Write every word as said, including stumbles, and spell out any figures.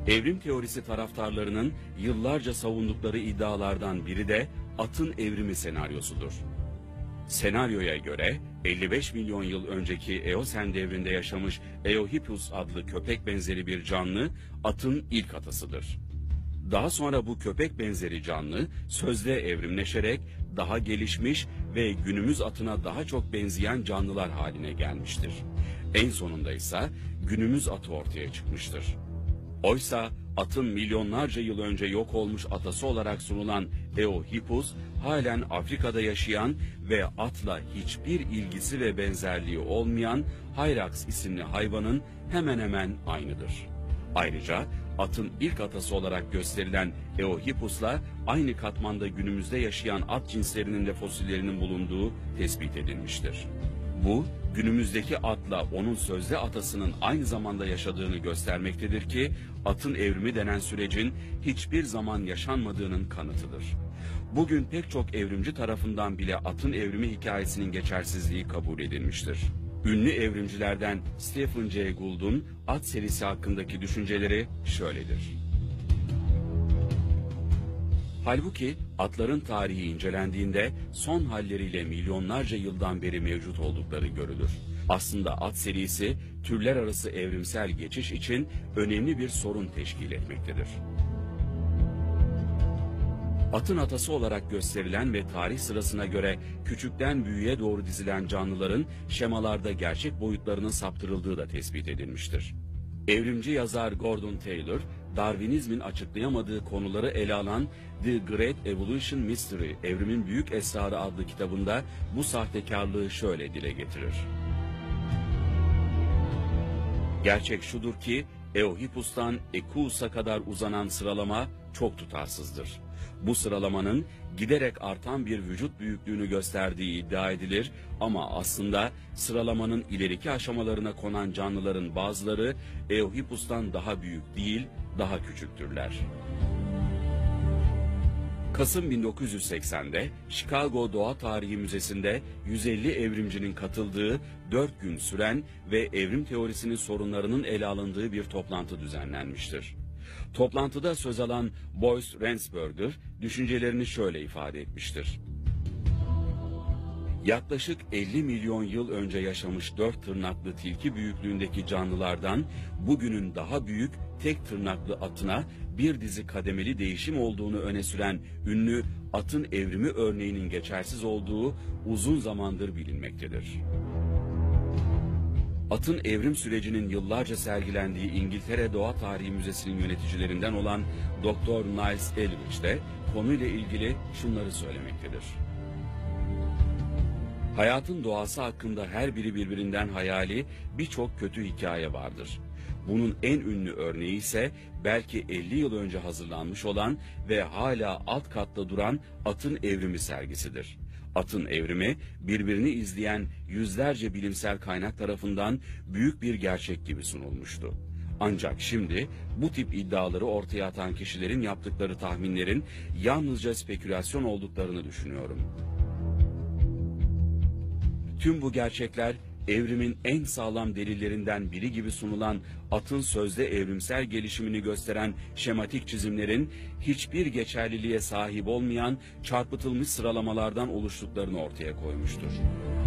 Evrim teorisi taraftarlarının yıllarca savundukları iddialardan biri de atın evrimi senaryosudur. Senaryoya göre elli beş milyon yıl önceki Eosen devrinde yaşamış Eohippus adlı köpek benzeri bir canlı atın ilk atasıdır. Daha sonra bu köpek benzeri canlı sözde evrimleşerek daha gelişmiş ve günümüz atına daha çok benzeyen canlılar haline gelmiştir. En sonunda ise günümüz atı ortaya çıkmıştır. Oysa atın milyonlarca yıl önce yok olmuş atası olarak sunulan Eohippus halen Afrika'da yaşayan ve atla hiçbir ilgisi ve benzerliği olmayan Hyrax isimli hayvanın hemen hemen aynıdır. Ayrıca atın ilk atası olarak gösterilen Eohippus'la aynı katmanda günümüzde yaşayan at cinslerinin de fosillerinin bulunduğu tespit edilmiştir. Bu, günümüzdeki atla onun sözde atasının aynı zamanda yaşadığını göstermektedir ki, atın evrimi denen sürecin hiçbir zaman yaşanmadığının kanıtıdır. Bugün pek çok evrimci tarafından bile atın evrimi hikayesinin geçersizliği kabul edilmiştir. Ünlü evrimcilerden Stephen Jay Gould'un at serisi hakkındaki düşünceleri şöyledir. Halbuki atların tarihi incelendiğinde son halleriyle milyonlarca yıldan beri mevcut oldukları görülür. Aslında at serisi türler arası evrimsel geçiş için önemli bir sorun teşkil etmektedir. Atın atası olarak gösterilen ve tarih sırasına göre küçükten büyüğe doğru dizilen canlıların şemalarda gerçek boyutlarının saptırıldığı da tespit edilmiştir. Evrimci yazar Gordon Taylor, Darwinizmin açıklayamadığı konuları ele alan The Great Evolution Mystery, Evrimin Büyük Esrarı adlı kitabında bu sahtekarlığı şöyle dile getirir. Gerçek şudur ki, Eohippus'tan Equus'a kadar uzanan sıralama çok tutarsızdır. Bu sıralamanın giderek artan bir vücut büyüklüğünü gösterdiği iddia edilir ama aslında sıralamanın ileriki aşamalarına konan canlıların bazıları Eohippus'tan daha büyük değil, daha küçüktürler. Kasım bin dokuz yüz seksende Chicago Doğa Tarihi Müzesi'nde yüz elli evrimcinin katıldığı dört gün süren ve evrim teorisinin sorunlarının ele alındığı bir toplantı düzenlenmiştir. Toplantıda söz alan Boyce Rensburger düşüncelerini şöyle ifade etmiştir. Yaklaşık elli milyon yıl önce yaşamış dört tırnaklı tilki büyüklüğündeki canlılardan bugünün daha büyük tek tırnaklı atına bir dizi kademeli değişim olduğunu öne süren ünlü atın evrimi örneğinin geçersiz olduğu uzun zamandır bilinmektedir. Atın evrim sürecinin yıllarca sergilendiği İngiltere Doğa Tarihi Müzesi'nin yöneticilerinden olan Doktor Niles Eldridge de konuyla ilgili şunları söylemektedir. Hayatın doğası hakkında her biri birbirinden hayali birçok kötü hikaye vardır. Bunun en ünlü örneği ise belki elli yıl önce hazırlanmış olan ve hala alt katta duran atın evrimi sergisidir. Atın evrimi birbirini izleyen yüzlerce bilimsel kaynak tarafından büyük bir gerçek gibi sunulmuştu. Ancak şimdi bu tip iddiaları ortaya atan kişilerin yaptıkları tahminlerin yalnızca spekülasyon olduklarını düşünüyorum. Tüm bu gerçekler evrimin en sağlam delillerinden biri gibi sunulan atın sözde evrimsel gelişimini gösteren şematik çizimlerin hiçbir geçerliliğe sahip olmayan çarpıtılmış sıralamalardan oluştuklarını ortaya koymuştur.